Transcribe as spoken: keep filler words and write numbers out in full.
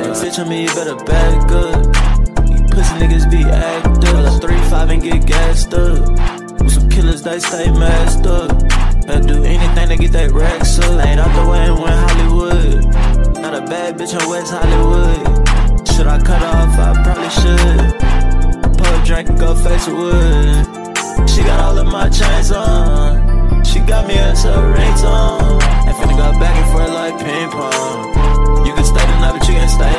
Bitch on me, you better back up. You pussy niggas be active. Like three five and get gassed up. With some killers, they stay masked up. Better do anything to get that racks up. Ain't out the way and went Hollywood. Not a bad bitch in West Hollywood. Should I cut off? I probably should. Pour a drink and go face the wood. She got all of my chains on. She got me as her ringtone. And finna go back and forth like ping pong. You can stay the night, but you can't stay